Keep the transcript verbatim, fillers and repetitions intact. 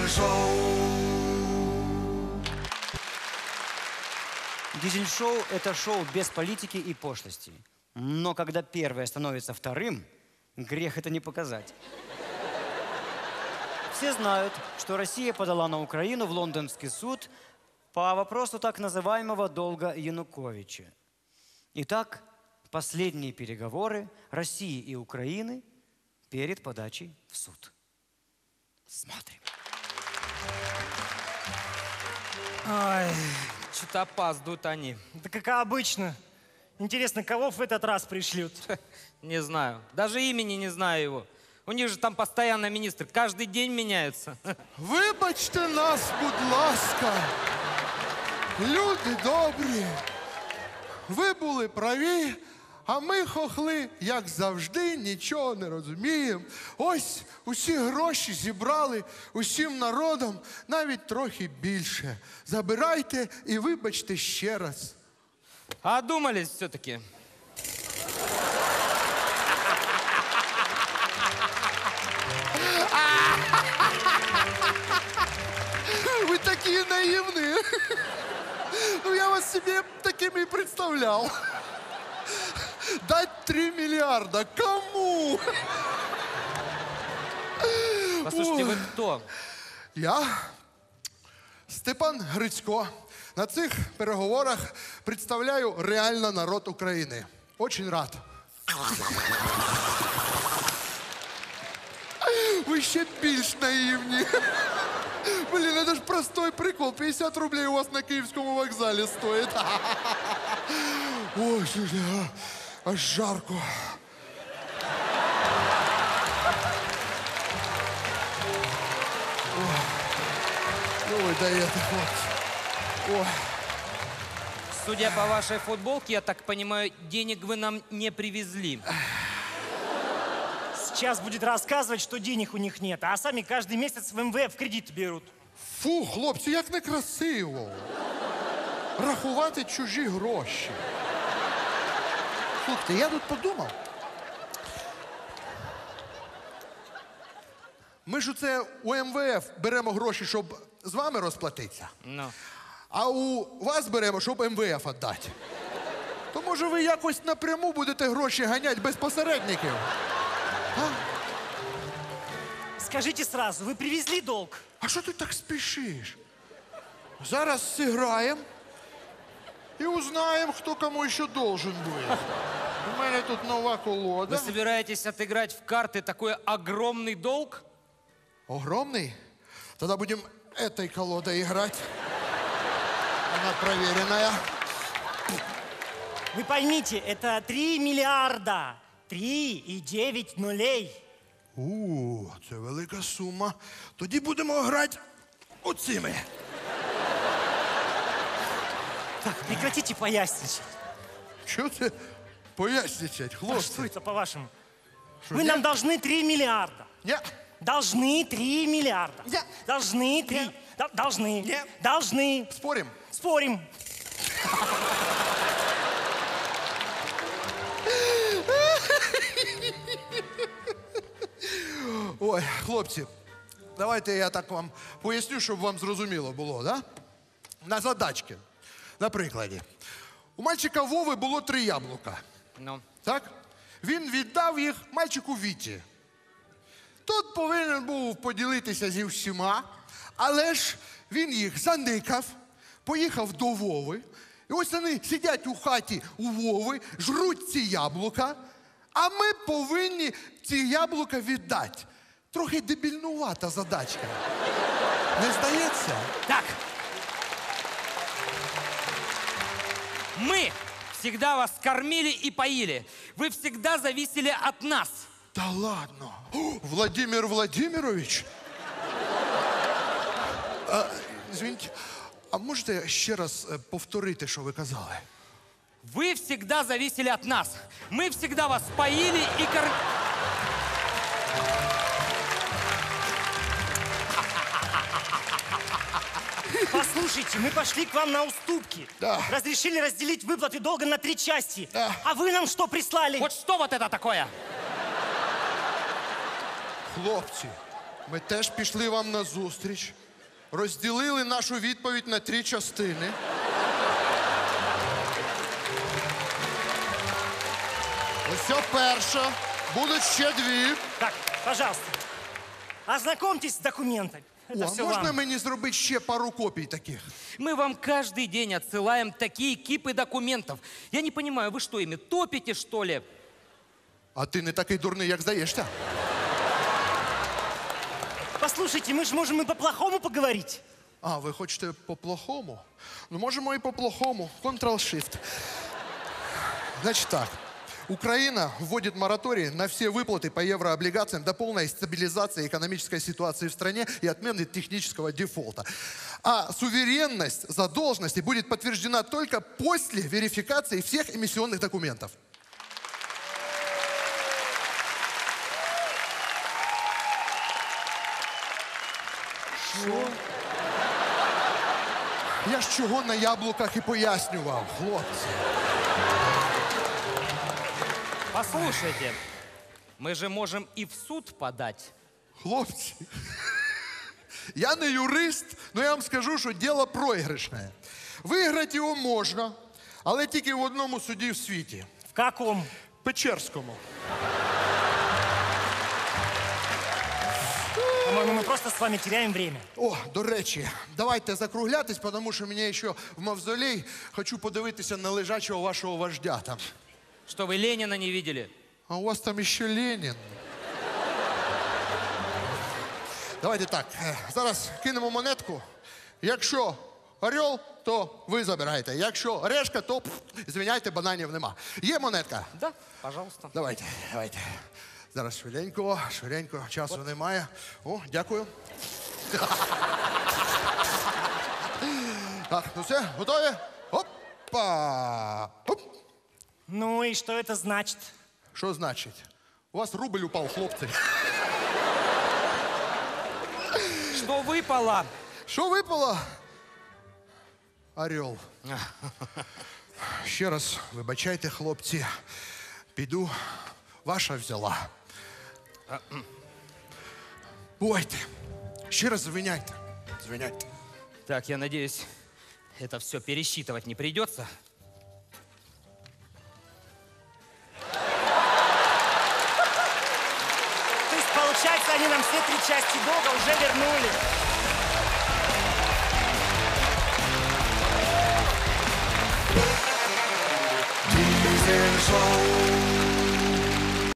Дизель-шоу. Дизель-шоу – это шоу без политики и пошлости. Но когда первое становится вторым, грех это не показать. Все знают, что Россия подала на Украину в лондонский суд по вопросу так называемого долга Януковича. Итак, последние переговоры России и Украины перед подачей в суд. Смотрим. Ай, что-то опаздывают они. Да как обычно. Интересно, кого в этот раз пришлют? Не знаю. Даже имени не знаю его. У них же там постоянно министр. Каждый день меняются. Вибачте нас, будь ласка. Люди добрі. Ви були праві, а ми, хохли, як завжди, нічого не розуміємо. Ось усі гроші зібрали усім народом, навіть трохи більше. Забирайте і вибачте ще раз. А одумались все-таки. Ви такі наївні. Ну, я вас себе такими і представляв. Дать три миллиарда. Кому? Послушайте, вы кто? Я Степан Грицько. На цих переговорах представляю реально народ України. Очень рад. Ви ще більш наївні. Блін, це ж простой прикол. п'ятдесят рублей у вас на Київському вокзалі стоїть. Ой, слушай, аж жарко. Ой, даєте, хлопці. Ой. Судя по вашей футболке, я так понимаю, денег вы нам не привезли. Сейчас будет рассказывать, что денег у них нет, а сами каждый месяц в эм вэ эф кредит берут. Фу, хлопці, як некрасиво. Рахувати чужі гроші. Слухайте, я тут подумав. Ми ж оце у ем вэ еф беремо гроші, щоб з вами розплатитися. Ну. А у вас беремо, щоб ем вэ еф віддати. То може ви якось напряму будете гроші ганяти без посередників? А? Скажите сразу, вы привезли долг? А що ти так спішиш? Зараз зіграємо і узнаємо, хто кому ще должен буде. У мене тут нова колода. Вы собираетесь отыграть в карты такой огромный долг? Огромный? Тогда будем этой колодой играть. Она проверенная. Вы поймите, это три миллиарда. Три и девять нулей. У, це велика сума. Тоді будемо грати оцими. Так, прекратите поясничать. Чого це поясничать, А хлопці? что это, по-вашему? Вы нет? нам должны три миллиарда. Ні. Должны три миллиарда. Нет. Должны три. Нет. Д- Должны. Нет. Должны. Спорим? Спорим. Ой, хлопці, давайте я так вам поясню, щоб вам зрозуміло було, да? На задачки. На прикладі. У мальчика Вови було три яблука. Ну. Так? Він віддав їх мальчику Віті. Тут повинен був поділитися зі всіма, але ж він їх заникав, поїхав до Вови. І ось вони сидять у хаті у Вови, жруть ці яблука, а ми повинні ці яблука віддати. Трохи дебільнувата задачка. Не здається? Так. Мы всегда вас кормили и поили. Вы всегда зависели от нас. Та ладно. О, Владимир Владимирович? А, извините, а можете ще раз е, повторити, що ви казали? Вы всегда зависели от нас. Мы всегда вас поили и кормили. Послушайте, мы пошли к вам на уступки. Да. Разрешили разделить выплаты долга на три части. Да. А вы нам что прислали? Вот что вот это такое? Хлопці, Ми теж пішли вам на зустріч, розділили нашу відповідь на три частини. Ось ця перша, будуть ще дві. Так, пожалуйста, ознакомьтесь с документами. Это О, а все можна вам. мені зробити ще пару копій таких? Мы вам каждый день отсылаем такие кипы документов. Я не понимаю, вы что, ими топите, что ли? А ти не такий дурний, як здаєшся. Послушайте, мы же можем и по-плохому поговорить. А, ви хочете по-плохому? Ну, можемо і по-плохому. Ctrl-Shift. Значит так. Украина вводит мораторий на все выплаты по еврооблигациям до полной стабилизации экономической ситуации в стране и отмены технического дефолта. А суверенность задолженности будет подтверждена только после верификации всех эмиссионных документов. Що? Я ж чого на яблуках і пояснював, хлопці. Послушайте, мы же можем и в суд подать. Хлопці, я не юрист, але я вам скажу, що діло проіграшне. Виграти його можна, але тільки в одному суді в світі. В каком? Печерському. По-моему, мы просто с вами теряем время. О, до речі, давайте закруглятись, тому що мені ще в мавзолей хочу подивитися на лежачого вашого вождя там. Что, вы Ленина не видели? А у вас там ще Ленін. Давайте так, е, зараз кинемо монетку. Якщо орел, то ви забираєте. Якщо решка, то, пф, звиняйте, бананів нема. Є монетка? Да, пожалуйста. Давайте, давайте. Зараз швиденько, швиденько, часу немає. О, дякую. Так, ну все, готові? Опа! Оп! Ну и что это значит? Що значить? У вас рубль упав, хлопці. Что выпало? Що випало? Орел. Ще раз вибачайте, хлопці. Піду, ваша взяла. Бувайте. Ще раз звиняйте. Звиняйте. Так, я надеюсь, это все пересчитывать не придется. То есть, получается, они нам все три части долга уже вернули.